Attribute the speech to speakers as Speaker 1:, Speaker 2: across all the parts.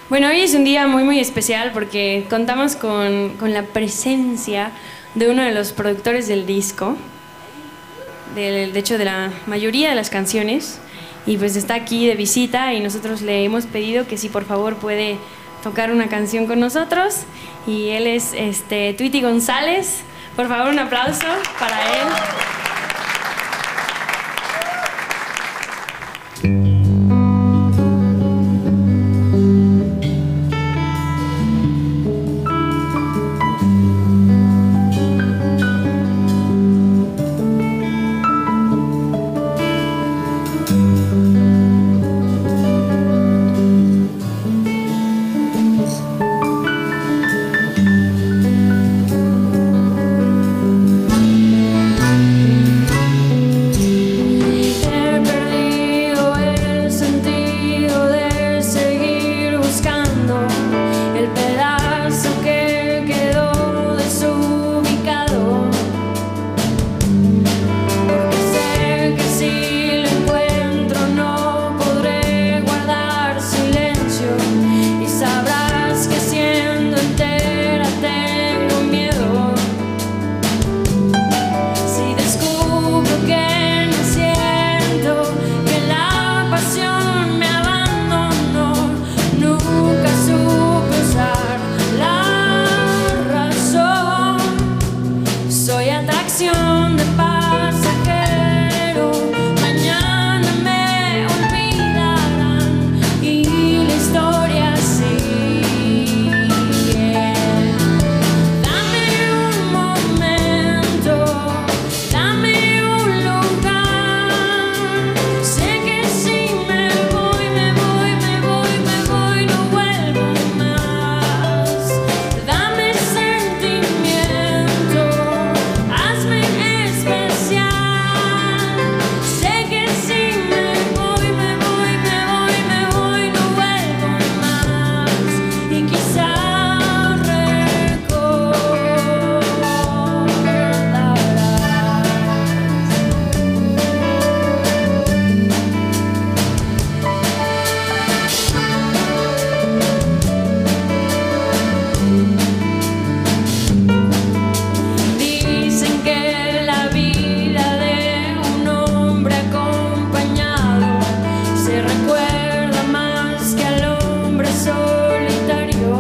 Speaker 1: Bueno, hoy es un día muy especial porque contamos con la presencia de uno de los productores del disco, de hecho de la mayoría de las canciones, y pues está aquí de visita y nosotros le hemos pedido que si por favor puede tocar una canción con nosotros, y él es Tweety González. Por favor, un aplauso para él. De pasajero, mañana me olvidarán y la historia sigue. Dame un momento, dame un lugar. Sé que si me voy, no vuelvo más. Dame sentimiento, hazme especial. Sé que si me voy, no vuelvo más. Y quizás recordarás. Dicen que la vida de un hombre acompañado se recuerda más que al hombre solitario.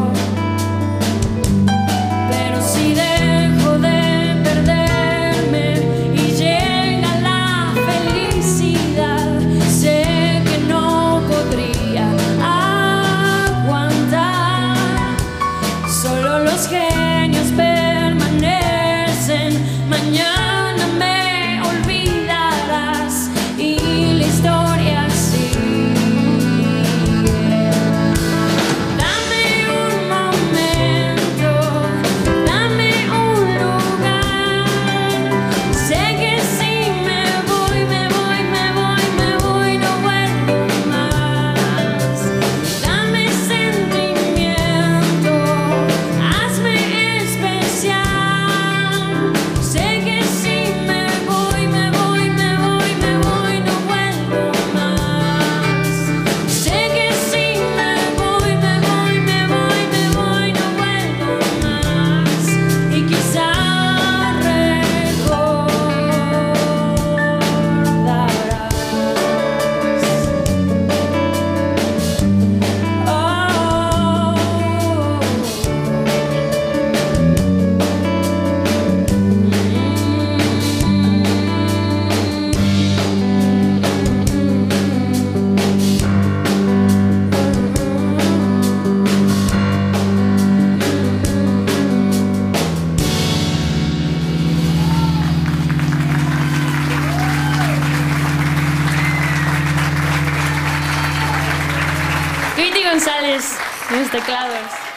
Speaker 1: Pero si dejo de perderme y llega la felicidad, sé que no podría aguantar. Solo los genios permanecen. Mañana me olvidarás y la historia sigue. Dame un momento, dame un lugar. Sé que si me voy, no vuelvo más. Dame sentimiento, hazme especial. Sé que si me voy, no vuelvo más. Sé que si me voy, no vuelvo más. Y quizás recordarás. Tweety González en los teclados.